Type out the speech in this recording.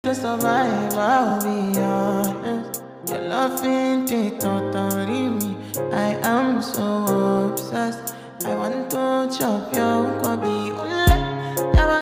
To survive, I'll be honest. Your love ain't it, totally me. I am so obsessed. I want to chop your kobe.